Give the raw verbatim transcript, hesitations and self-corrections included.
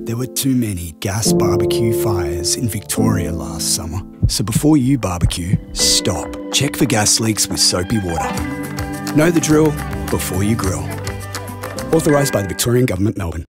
There were too many gas barbecue fires in Victoria last summer. So before you barbecue, stop. Check for gas leaks with soapy water. Know the drill before you grill. Authorised by the Victorian Government, Melbourne.